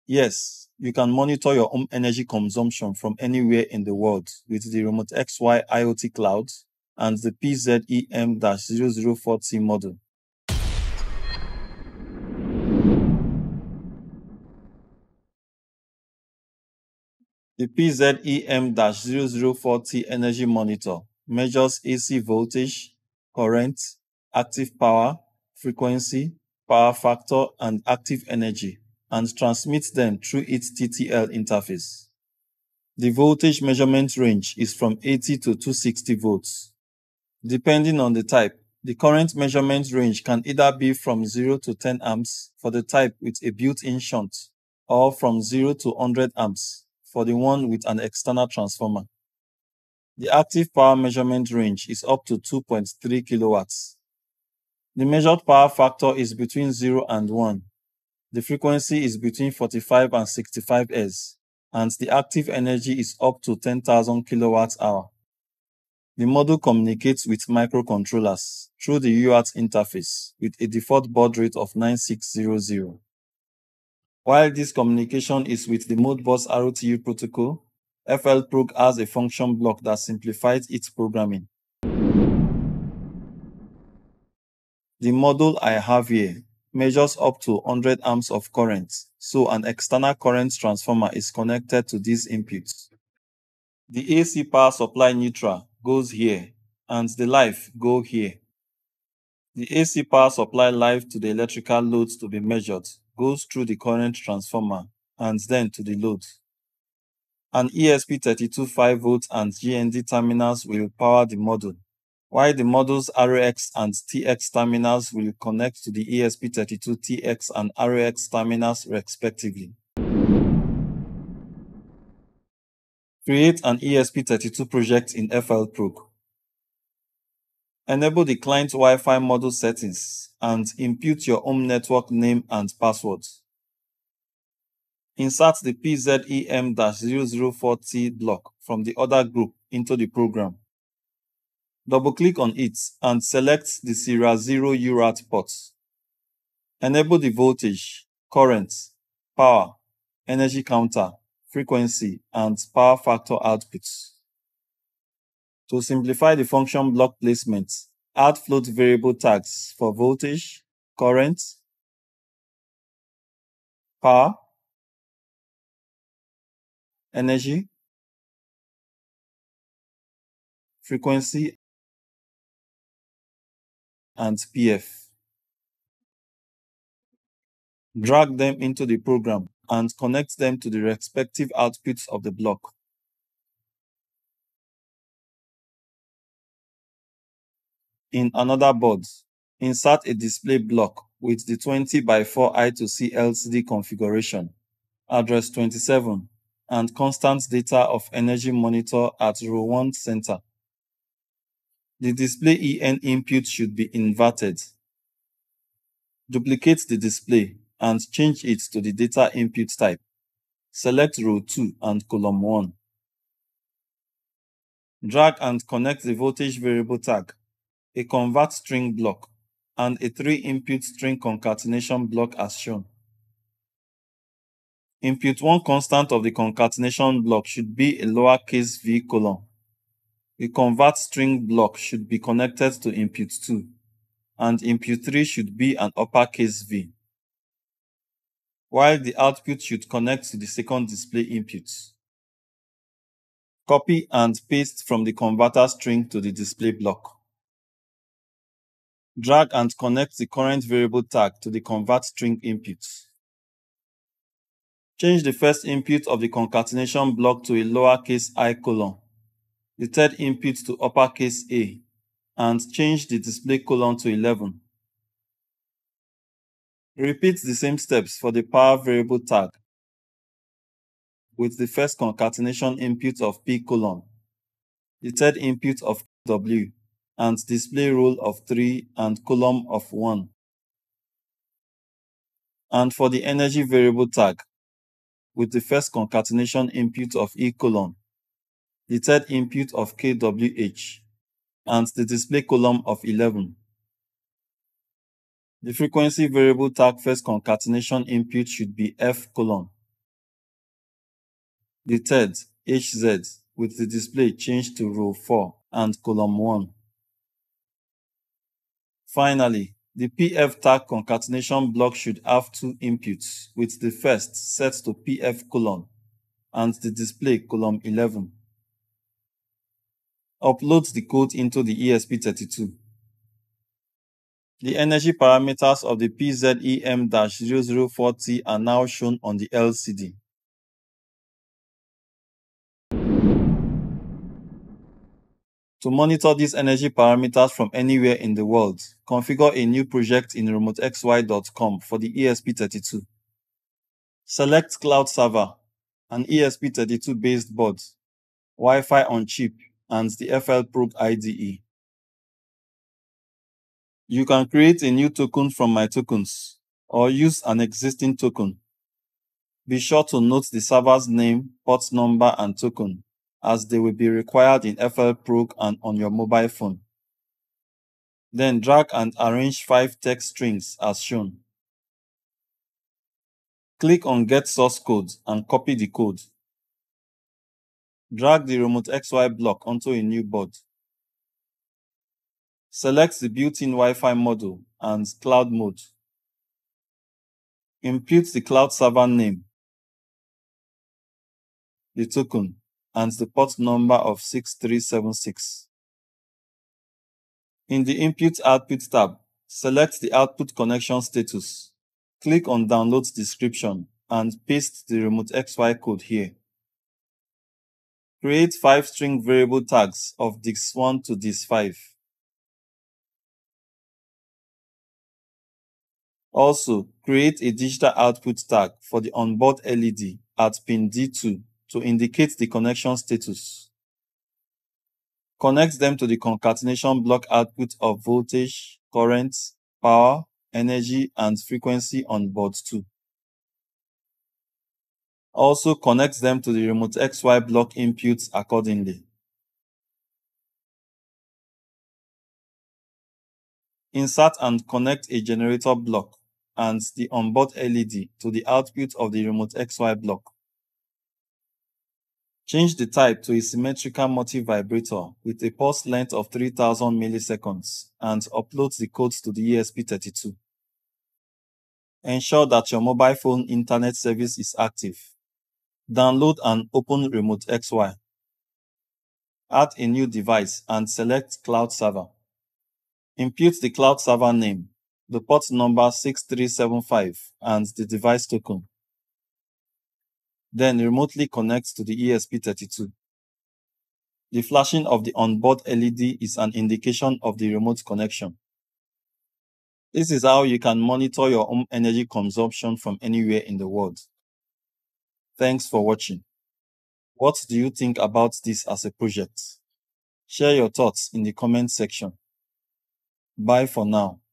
Yes, you can monitor your home energy consumption from anywhere in the world with the RemoteXY IoT Cloud and the PZEM-004T model. The PZEM-004T energy monitor measures AC voltage, current, active power, frequency, power factor, and active energy, and transmits them through its TTL interface. The voltage measurement range is from 80 to 260 volts. Depending on the type, the current measurement range can either be from 0 to 10 amps for the type with a built-in shunt, or from 0 to 100 amps for the one with an external transformer. The active power measurement range is up to 2.3 kilowatts. The measured power factor is between 0 and 1. The frequency is between 45 and 65 Hz, and the active energy is up to 10,000 kilowatts-hour. The model communicates with microcontrollers through the UART interface with a default baud rate of 9600. While this communication is with the Modbus ROTU protocol, FLProg has a function block that simplifies its programming. The model I have here measures up to 100 amps of current, so an external current transformer is connected to these inputs. The AC power supply neutral goes here, and the live go here. The AC power supply live to the electrical loads to be measured goes through the current transformer and then to the load. An ESP32 5V and GND terminals will power the model, while the model's RX and TX terminals will connect to the ESP32 TX and RX terminals respectively. Create an ESP32 project in FLProg. Enable the client Wi-Fi model settings and input your home network name and password. Insert the PZEM-004T block from the other group into the program. Double-click on it and select the serial 0 UART port. Enable the voltage, current, power, energy counter, frequency, and power factor outputs. To simplify the function block placement, add float variable tags for voltage, current, power, energy, frequency, and PF. Drag them into the program and connect them to the respective outputs of the block. In another board, insert a display block with the 20 by 4 I2C LCD configuration, address 27, and constant data of energy monitor at row 1 center. The display EN input should be inverted. Duplicate the display and change it to the data input type. Select row 2 and column 1. Drag and connect the voltage variable tag, a convert string block, and a 3-input string concatenation block as shown. Input 1 constant of the concatenation block should be a lowercase v colon. The convert string block should be connected to input 2, and input 3 should be an uppercase V, while the output should connect to the second display input. Copy and paste from the converter string to the display block. Drag and connect the current variable tag to the convert string input. Change the first input of the concatenation block to a lowercase I colon, the third input to uppercase A, and change the display colon to 11. Repeat the same steps for the power variable tag with the first concatenation input of P colon, the third input of W, and display roll of 3 and column of 1. And for the energy variable tag, with the first concatenation input of E colon, the third input of KWH, and the display column of 11. The frequency variable tag first concatenation input should be F colon, The third, HZ, with the display changed to row 4 and column 1. Finally, the PF tag concatenation block should have two inputs, with the first set to PF colon and the display column 11. Upload the code into the ESP32. The energy parameters of the PZEM-004T are now shown on the LCD. To monitor these energy parameters from anywhere in the world, configure a new project in RemoteXY.com for the ESP32. Select Cloud Server, an ESP32-based board, Wi-Fi on chip, and the FLProg IDE. You can create a new token from My Tokens or use an existing token. Be sure to note the server's name, port number, and token, as they will be required in FLProg and on your mobile phone. Then drag and arrange 5 text strings as shown. Click on Get Source Code and copy the code. Drag the RemoteXY block onto a new board. Select the built-in Wi-Fi model and cloud mode. Input the cloud server name, the token, and the port number of 6376. In the Input-Output tab, select the output connection status. Click on Download Description and paste the RemoteXY code here. Create 5 string variable tags of dis1 to dis5. Also, create a digital output tag for the onboard LED at pin D2 to indicate the connection status. Connect them to the concatenation block output of voltage, current, power, energy, and frequency on board 2. Also connect them to the RemoteXY block inputs accordingly. Insert and connect a generator block and the onboard LED to the output of the RemoteXY block. Change the type to a symmetrical multi-vibrator with a pulse length of 3000 milliseconds and upload the codes to the ESP32. Ensure that your mobile phone internet service is active. Download and open RemoteXY. Add a new device and select Cloud Server. Input the cloud server name, the port number 6375, and the device token. Then remotely connect to the ESP32. The flashing of the onboard LED is an indication of the remote connection. This is how you can monitor your home energy consumption from anywhere in the world. Thanks for watching. What do you think about this as a project? Share your thoughts in the comment section. Bye for now.